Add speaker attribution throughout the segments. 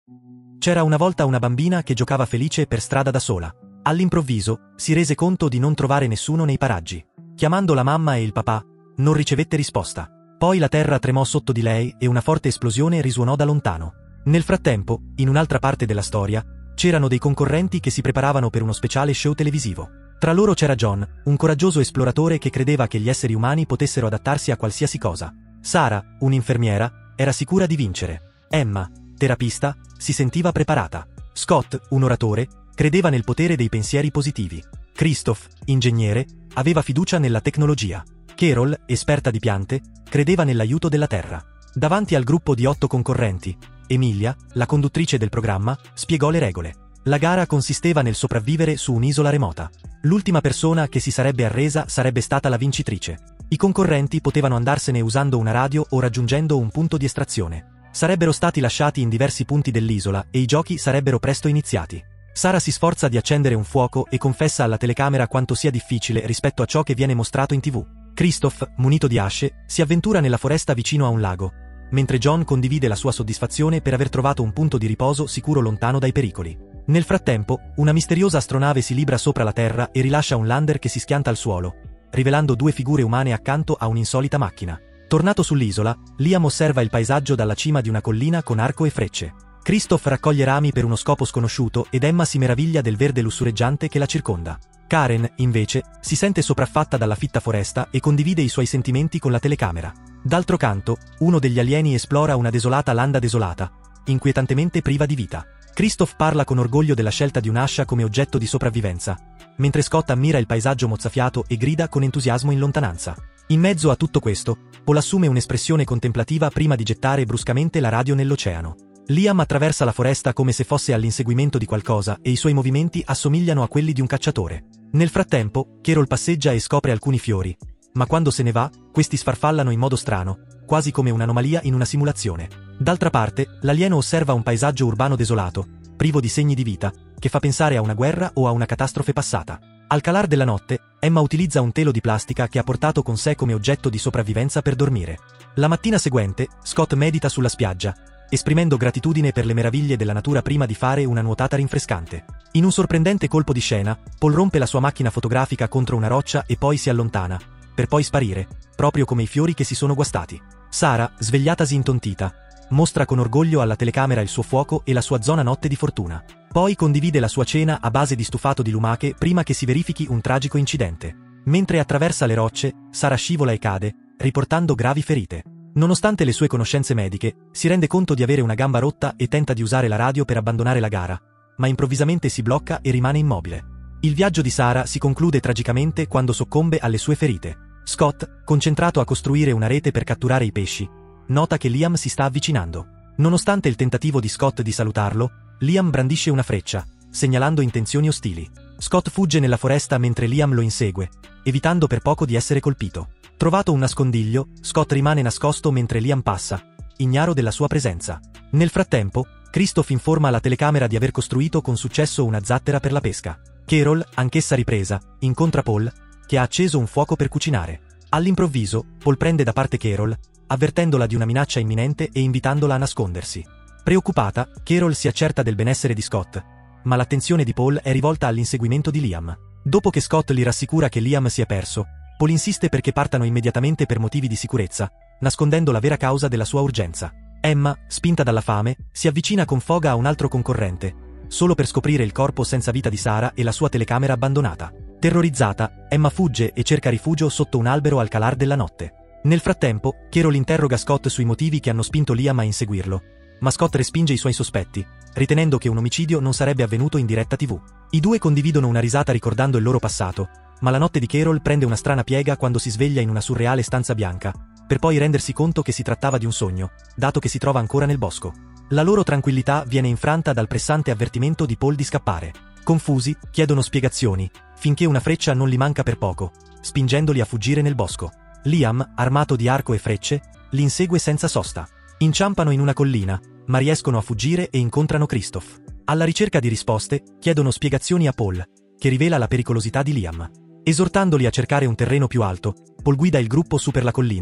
Speaker 1: C'era una volta una bambina che giocava felice per strada da sola. All'improvviso, si rese conto di non trovare nessuno nei paraggi. Chiamando la mamma e il papà, non ricevette risposta. Poi la terra tremò sotto di lei e una forte esplosione risuonò da lontano. Nel frattempo, in un'altra parte della storia, c'erano dei concorrenti che si preparavano per uno speciale show televisivo. Tra loro c'era John, un coraggioso esploratore che credeva che gli esseri umani potessero adattarsi a qualsiasi cosa. Sara, un'infermiera, era sicura di vincere. Emma, terapista, si sentiva preparata. Scott, un oratore, credeva nel potere dei pensieri positivi. Christoph, ingegnere, aveva fiducia nella tecnologia. Carol, esperta di piante, credeva nell'aiuto della terra. Davanti al gruppo di 8 concorrenti, Emilia, la conduttrice del programma, spiegò le regole. La gara consisteva nel sopravvivere su un'isola remota. L'ultima persona che si sarebbe arresa sarebbe stata la vincitrice. I concorrenti potevano andarsene usando una radio o raggiungendo un punto di estrazione. Sarebbero stati lasciati in diversi punti dell'isola e i giochi sarebbero presto iniziati. Sara si sforza di accendere un fuoco e confessa alla telecamera quanto sia difficile rispetto a ciò che viene mostrato in TV. Christoph, munito di asce, si avventura nella foresta vicino a un lago, mentre John condivide la sua soddisfazione per aver trovato un punto di riposo sicuro lontano dai pericoli. Nel frattempo, una misteriosa astronave si libra sopra la Terra e rilascia un lander che si schianta al suolo, rivelando 2 figure umane accanto a un'insolita macchina. Tornato sull'isola, Liam osserva il paesaggio dalla cima di una collina con arco e frecce. Christoph raccoglie rami per uno scopo sconosciuto ed Emma si meraviglia del verde lussureggiante che la circonda. Karen, invece, si sente sopraffatta dalla fitta foresta e condivide i suoi sentimenti con la telecamera. D'altro canto, uno degli alieni esplora una desolata landa desolata, inquietantemente priva di vita. Christoph parla con orgoglio della scelta di un'ascia come oggetto di sopravvivenza, mentre Scott ammira il paesaggio mozzafiato e grida con entusiasmo in lontananza. In mezzo a tutto questo, Paul assume un'espressione contemplativa prima di gettare bruscamente la radio nell'oceano. Liam attraversa la foresta come se fosse all'inseguimento di qualcosa e i suoi movimenti assomigliano a quelli di un cacciatore. Nel frattempo, Carol passeggia e scopre alcuni fiori, ma quando se ne va, questi sfarfallano in modo strano, quasi come un'anomalia in una simulazione. D'altra parte, l'alieno osserva un paesaggio urbano desolato, privo di segni di vita, che fa pensare a una guerra o a una catastrofe passata. Al calar della notte, Emma utilizza un telo di plastica che ha portato con sé come oggetto di sopravvivenza per dormire. La mattina seguente, Scott medita sulla spiaggia, esprimendo gratitudine per le meraviglie della natura prima di fare una nuotata rinfrescante. In un sorprendente colpo di scena, Paul rompe la sua macchina fotografica contro una roccia e poi si allontana, per poi sparire, proprio come i fiori che si sono guastati. Sara, svegliatasi intontita, mostra con orgoglio alla telecamera il suo fuoco e la sua zona notte di fortuna. Poi condivide la sua cena a base di stufato di lumache prima che si verifichi un tragico incidente. Mentre attraversa le rocce, Sara scivola e cade, riportando gravi ferite. Nonostante le sue conoscenze mediche, si rende conto di avere una gamba rotta e tenta di usare la radio per abbandonare la gara, ma improvvisamente si blocca e rimane immobile. Il viaggio di Sara si conclude tragicamente quando soccombe alle sue ferite. Scott, concentrato a costruire una rete per catturare i pesci, nota che Liam si sta avvicinando. Nonostante il tentativo di Scott di salutarlo, Liam brandisce una freccia, segnalando intenzioni ostili. Scott fugge nella foresta mentre Liam lo insegue, evitando per poco di essere colpito. Trovato un nascondiglio, Scott rimane nascosto mentre Liam passa, ignaro della sua presenza. Nel frattempo, Christoph informa la telecamera di aver costruito con successo una zattera per la pesca. Carol, anch'essa ripresa, incontra Paul, che ha acceso un fuoco per cucinare. All'improvviso, Paul prende da parte Carol, avvertendola di una minaccia imminente e invitandola a nascondersi. Preoccupata, Carol si accerta del benessere di Scott, ma l'attenzione di Paul è rivolta all'inseguimento di Liam. Dopo che Scott li rassicura che Liam si è perso, Paul insiste perché partano immediatamente per motivi di sicurezza, nascondendo la vera causa della sua urgenza. Emma, spinta dalla fame, si avvicina con foga a un altro concorrente, solo per scoprire il corpo senza vita di Sara e la sua telecamera abbandonata. Terrorizzata, Emma fugge e cerca rifugio sotto un albero al calar della notte. Nel frattempo, Carol interroga Scott sui motivi che hanno spinto Liam a inseguirlo, ma Scott respinge i suoi sospetti, ritenendo che un omicidio non sarebbe avvenuto in diretta TV. I due condividono una risata ricordando il loro passato, ma la notte di Carol prende una strana piega quando si sveglia in una surreale stanza bianca, per poi rendersi conto che si trattava di un sogno, dato che si trova ancora nel bosco. La loro tranquillità viene infranta dal pressante avvertimento di Paul di scappare. Confusi, chiedono spiegazioni, finché una freccia non li manca per poco, spingendoli a fuggire nel bosco. Liam, armato di arco e frecce, li insegue senza sosta. Inciampano in una collina, ma riescono a fuggire e incontrano Christoph. Alla ricerca di risposte, chiedono spiegazioni a Paul, che rivela la pericolosità di Liam. Esortandoli a cercare un terreno più alto, Paul guida il gruppo su per la collina,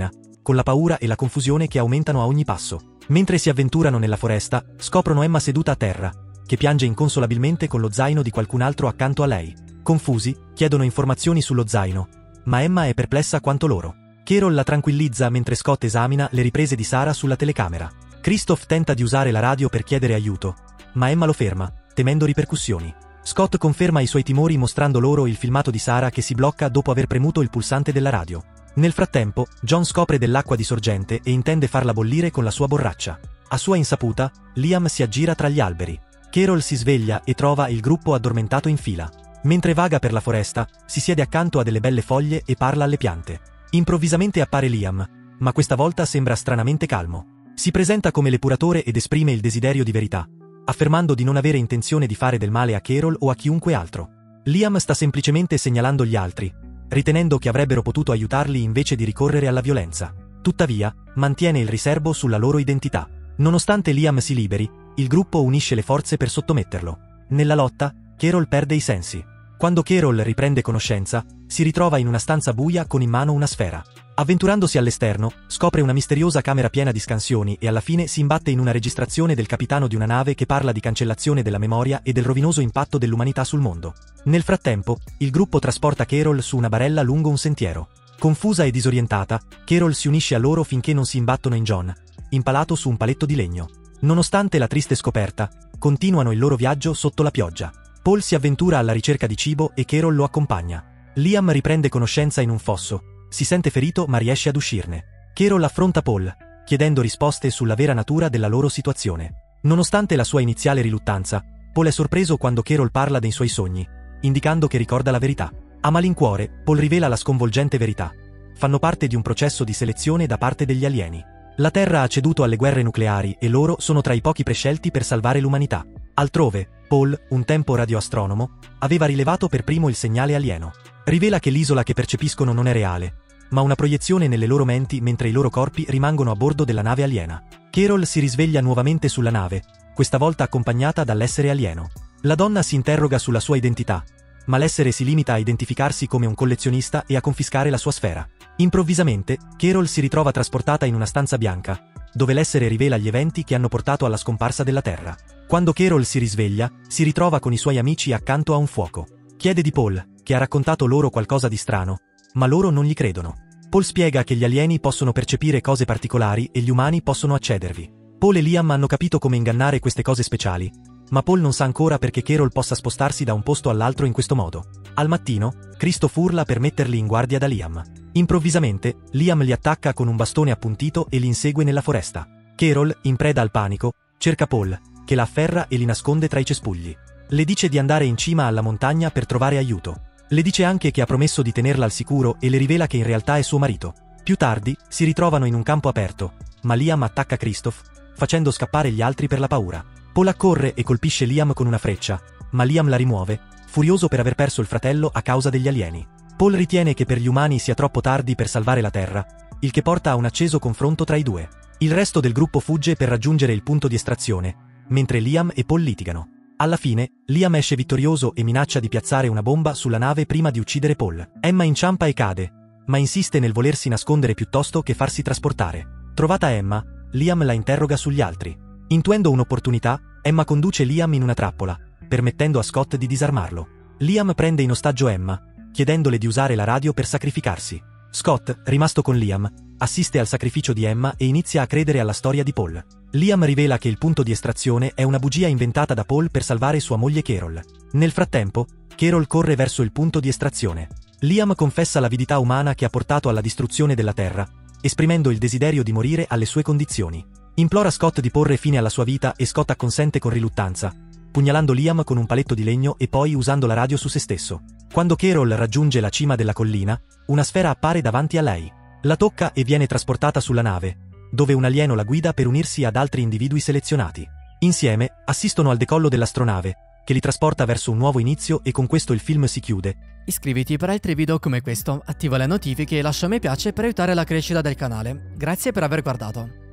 Speaker 1: con la paura e la confusione che aumentano a ogni passo. Mentre si avventurano nella foresta, scoprono Emma seduta a terra, che piange inconsolabilmente con lo zaino di qualcun altro accanto a lei. Confusi, chiedono informazioni sullo zaino, ma Emma è perplessa quanto loro. Carol la tranquillizza mentre Scott esamina le riprese di Sarah sulla telecamera. Christoph tenta di usare la radio per chiedere aiuto, ma Emma lo ferma, temendo ripercussioni. Scott conferma i suoi timori mostrando loro il filmato di Sarah che si blocca dopo aver premuto il pulsante della radio. Nel frattempo, John scopre dell'acqua di sorgente e intende farla bollire con la sua borraccia. A sua insaputa, Liam si aggira tra gli alberi. Carol si sveglia e trova il gruppo addormentato in fila. Mentre vaga per la foresta, si siede accanto a delle belle foglie e parla alle piante. Improvvisamente appare Liam, ma questa volta sembra stranamente calmo. Si presenta come l'epuratore ed esprime il desiderio di verità, affermando di non avere intenzione di fare del male a Carol o a chiunque altro. Liam sta semplicemente segnalando gli altri, ritenendo che avrebbero potuto aiutarli invece di ricorrere alla violenza. Tuttavia, mantiene il riserbo sulla loro identità. Nonostante Liam si liberi, il gruppo unisce le forze per sottometterlo. Nella lotta, Carol perde i sensi. Quando Carol riprende conoscenza, si ritrova in una stanza buia con in mano una sfera. Avventurandosi all'esterno, scopre una misteriosa camera piena di scansioni e alla fine si imbatte in una registrazione del capitano di una nave che parla di cancellazione della memoria e del rovinoso impatto dell'umanità sul mondo. Nel frattempo, il gruppo trasporta Carol su una barella lungo un sentiero. Confusa e disorientata, Carol si unisce a loro finché non si imbattono in John, impalato su un paletto di legno. Nonostante la triste scoperta, continuano il loro viaggio sotto la pioggia. Paul si avventura alla ricerca di cibo e Carol lo accompagna. Liam riprende conoscenza in un fosso, si sente ferito ma riesce ad uscirne. Carol affronta Paul, chiedendo risposte sulla vera natura della loro situazione. Nonostante la sua iniziale riluttanza, Paul è sorpreso quando Carol parla dei suoi sogni, indicando che ricorda la verità. A malincuore, Paul rivela la sconvolgente verità. Fanno parte di un processo di selezione da parte degli alieni. La Terra ha ceduto alle guerre nucleari e loro sono tra i pochi prescelti per salvare l'umanità. Altrove, Paul, un tempo radioastronomo, aveva rilevato per primo il segnale alieno. Rivela che l'isola che percepiscono non è reale, ma una proiezione nelle loro menti mentre i loro corpi rimangono a bordo della nave aliena. Carol si risveglia nuovamente sulla nave, questa volta accompagnata dall'essere alieno. La donna si interroga sulla sua identità, ma l'essere si limita a identificarsi come un collezionista e a confiscare la sua sfera. Improvvisamente, Carol si ritrova trasportata in una stanza bianca, dove l'essere rivela gli eventi che hanno portato alla scomparsa della Terra. Quando Carol si risveglia, si ritrova con i suoi amici accanto a un fuoco. Chiede di Paul, che ha raccontato loro qualcosa di strano, ma loro non gli credono. Paul spiega che gli alieni possono percepire cose particolari e gli umani possono accedervi. Paul e Liam hanno capito come ingannare queste cose speciali, ma Paul non sa ancora perché Carol possa spostarsi da un posto all'altro in questo modo. Al mattino, Christoph urla per metterli in guardia da Liam. Improvvisamente, Liam li attacca con un bastone appuntito e li insegue nella foresta. Carol, in preda al panico, cerca Paul, che la afferra e li nasconde tra i cespugli. Le dice di andare in cima alla montagna per trovare aiuto. Le dice anche che ha promesso di tenerla al sicuro e le rivela che in realtà è suo marito. Più tardi, si ritrovano in un campo aperto, ma Liam attacca Christoph, facendo scappare gli altri per la paura. Paul accorre e colpisce Liam con una freccia, ma Liam la rimuove, furioso per aver perso il fratello a causa degli alieni. Paul ritiene che per gli umani sia troppo tardi per salvare la Terra, il che porta a un acceso confronto tra i due. Il resto del gruppo fugge per raggiungere il punto di estrazione, mentre Liam e Paul litigano. Alla fine, Liam esce vittorioso e minaccia di piazzare una bomba sulla nave prima di uccidere Paul. Emma inciampa e cade, ma insiste nel volersi nascondere piuttosto che farsi trasportare. Trovata Emma, Liam la interroga sugli altri. Intuendo un'opportunità, Emma conduce Liam in una trappola, permettendo a Scott di disarmarlo. Liam prende in ostaggio Emma, chiedendole di usare la radio per sacrificarsi. Scott, rimasto con Liam, assiste al sacrificio di Emma e inizia a credere alla storia di Paul. Liam rivela che il punto di estrazione è una bugia inventata da Paul per salvare sua moglie Carol. Nel frattempo, Carol corre verso il punto di estrazione. Liam confessa l'avidità umana che ha portato alla distruzione della Terra, esprimendo il desiderio di morire alle sue condizioni. Implora Scott di porre fine alla sua vita e Scott acconsente con riluttanza, pugnalando Liam con un paletto di legno e poi usando la radio su se stesso. Quando Carol raggiunge la cima della collina, una sfera appare davanti a lei. La tocca e viene trasportata sulla nave, dove un alieno la guida per unirsi ad altri individui selezionati. Insieme, assistono al decollo dell'astronave, che li trasporta verso un nuovo inizio e con questo il film si chiude.
Speaker 2: Iscriviti per altri video come questo, attiva le notifiche e lascia mi piace per aiutare la crescita del canale. Grazie per aver guardato.